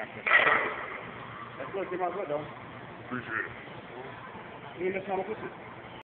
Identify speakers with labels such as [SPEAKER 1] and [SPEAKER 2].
[SPEAKER 1] That's good. Came out good, though.
[SPEAKER 2] Appreciate it.
[SPEAKER 1] You miss how much?